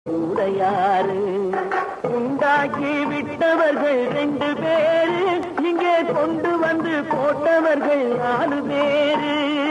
யாரு உண்டாக்கி விட்டவர்கள் 2 பேரு, இங்கே கொண்டு வந்து போட்டவர்கள் 4 பேரு.